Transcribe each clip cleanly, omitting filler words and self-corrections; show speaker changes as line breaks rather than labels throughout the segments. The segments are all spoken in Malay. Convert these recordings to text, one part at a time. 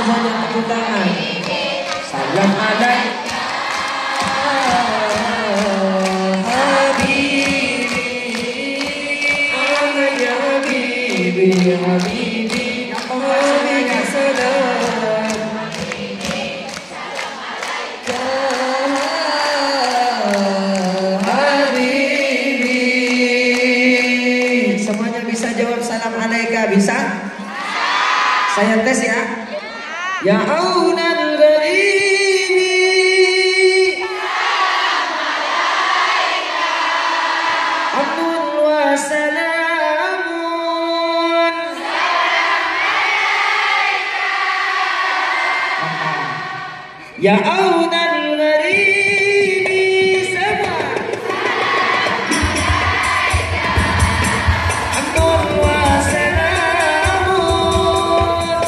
semuanya tepuk tangan. Salam alaika Habibi, Habibi, alaika salam. Habibi. Semuanya bisa jawab salam alaika, bisa? Saya tes ya. Ya aunal gharibi, amnun wa salamun. Ya aunal gharibi, sama. Amnun wa salamun.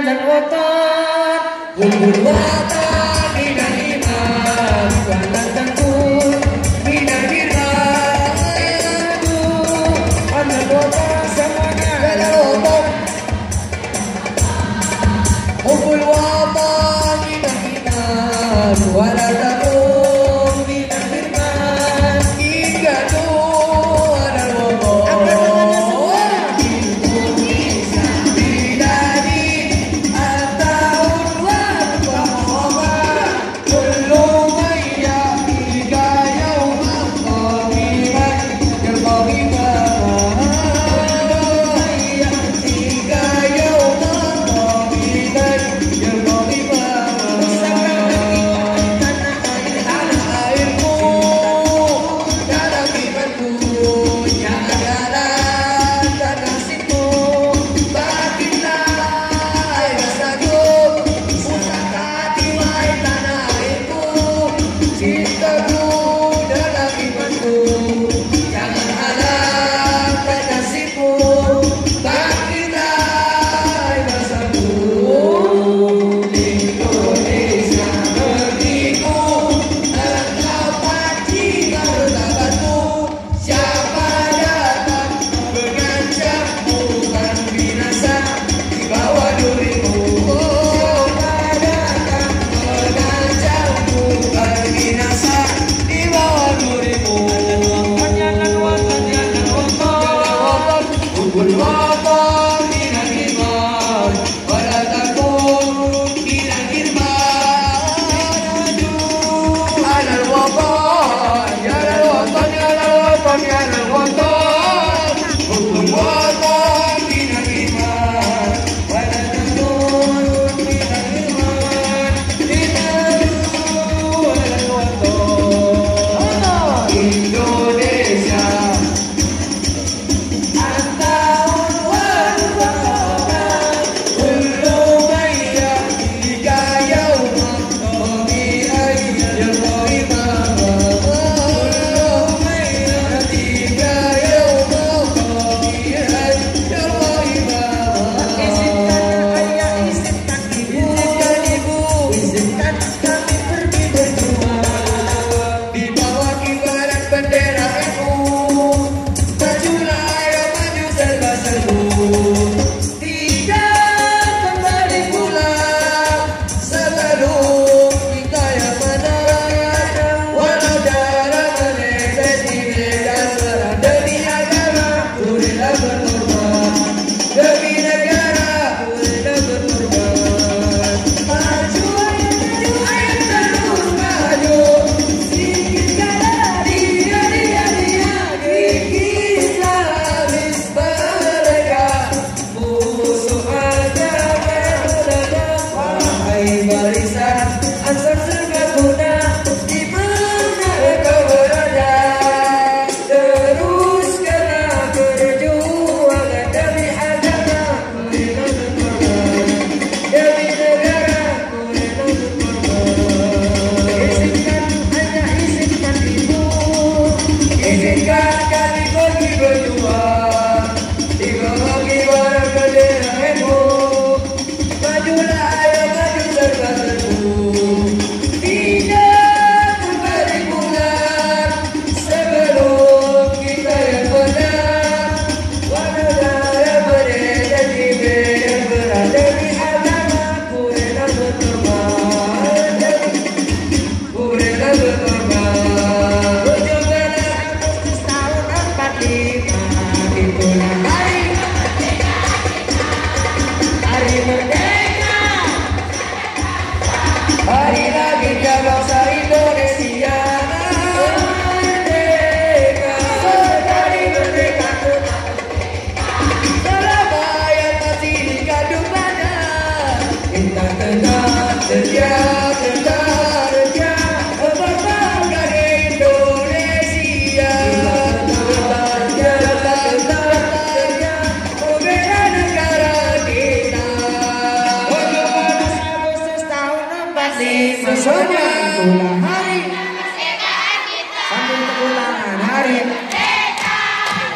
alal watan Hubbul watan minal iman Wala takun minal firman Alal watan semuanya alal watan Hubbul watan minal iman Wala takun minal firman Ikadu alal watan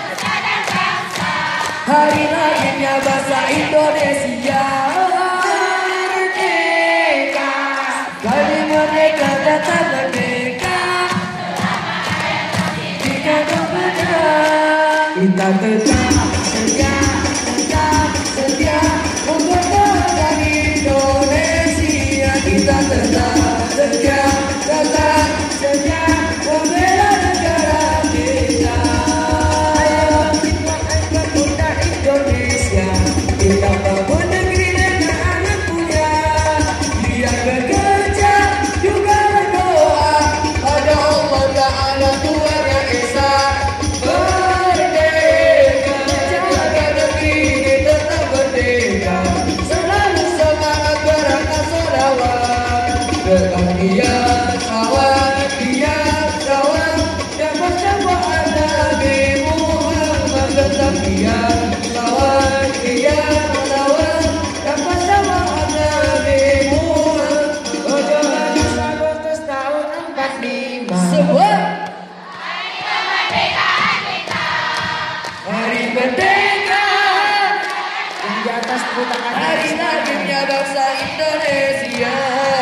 Hari lahirnya bahasa Indonesia.
kita tetap setia, tetap setia untuk bangsa Indonesia. Kita tetap setia, tetap setia membela negara kita. Ayo kita Indonesia, kita bangun negeri dengan anak punya. Biar bekerja juga berdoa pada Allah Ta'ala Tuhan yang Esa. Merdeka, jaga negeri ini tetap merdeka. Selalu semangat berangkat selawat. Tetap giat kawan, giat kawan. Dapat syafaat Nabi Muhammad. Tetap giat kawan, giat kawan. Dapat syafaat Nabi Muhammad. 17 Agustus tahun 45. Sebuah Hari Merdeka, yang di atas tepuk tangan. Hari lahirnya bangsa Indonesia.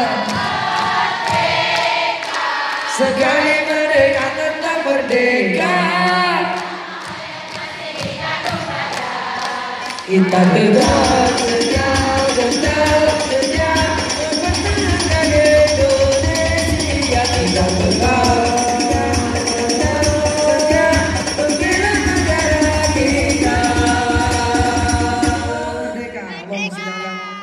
Sekali merdeka tetap merdeka. Kita tetap setia, tetap setia mempertahankan Indonesia. Kita tetap Merdeka,